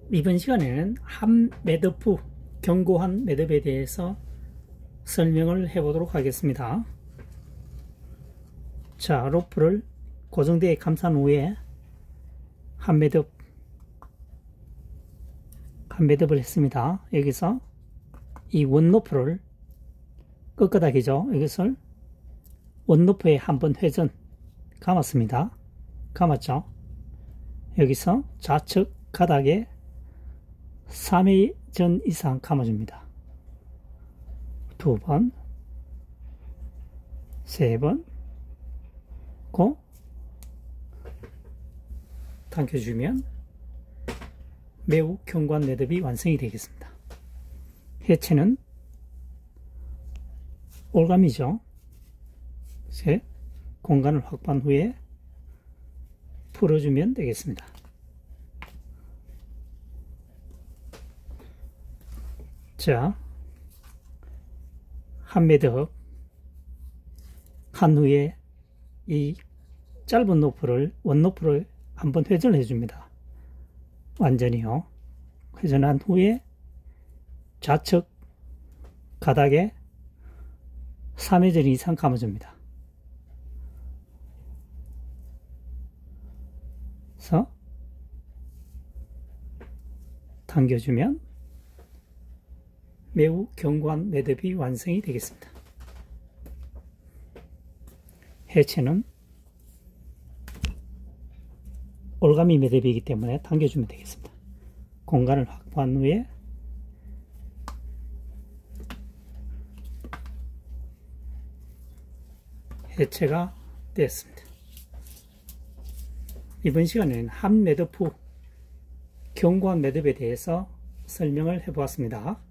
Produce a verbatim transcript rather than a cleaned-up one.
이번 시간에는 한 매듭 후 견고한 매듭에 대해서 설명을 해보도록 하겠습니다. 자, 로프를 고정대에 감싼 후에 한 매듭 한 매듭을 했습니다. 여기서 이 원로프를 끄끄닥이죠. 이것을 원로프에 한번 회전 감았습니다. 감았죠. 여기서 좌측 가닥에 삼 회전 이상 감아줍니다. 두 번, 세 번, 고 당겨주면 매우 견고한 매듭이 완성이 되겠습니다. 해체는 올감이죠. 이제 공간을 확보한 후에 풀어주면 되겠습니다. 자, 한 매듭 한 후에 이 짧은 로프를 원로프를 한번 회전해 줍니다. 완전히요. 회전한 후에 좌측 가닥에 삼 회전 이상 감아줍니다. 그래서 당겨주면 매우 견고한 매듭이 완성이 되겠습니다. 해체는 올가미 매듭이기 때문에 당겨주면 되겠습니다. 공간을 확보한 후에 해체가 되었습니다. 이번 시간에는 한 매듭 후 견고한 매듭에 대해서 설명을 해보았습니다.